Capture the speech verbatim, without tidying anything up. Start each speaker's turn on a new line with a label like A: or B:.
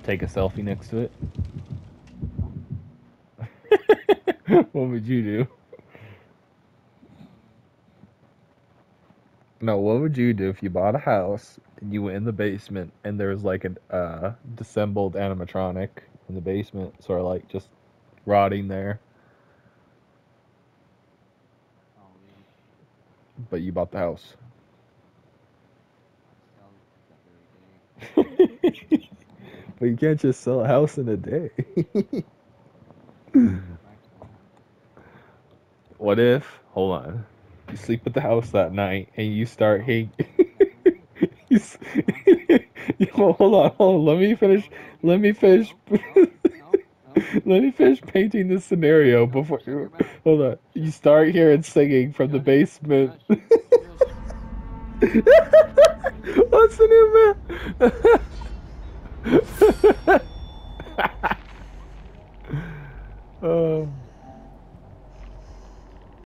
A: Take a selfie next to it. What would you do? No, what would you do if you bought a house and you went in the basement and there was like a uh, disassembled animatronic in the basement, sort of like just rotting there,
B: Oh, man.
A: but you bought the house?
B: I'd sell it that very day.
A: But you can't just sell a house in a day.
B: Come back tomorrow.
A: What if, hold on, you sleep at the house that night and you start
B: No.
A: hate.
B: No, no, no.
A: you, s-
B: Huh?
A: you- hold on, hold on. Let me finish.
B: No, no,
A: Let me finish.
B: no, no, no, no.
A: Let me finish painting the scenario
B: Nope.
A: before
B: Shut your
A: you.
B: mouth.
A: Hold on. You
B: Shut.
A: start hearing singing from the
B: Shush.
A: basement.
B: Shush. Shush.
A: What's the new man? Oh.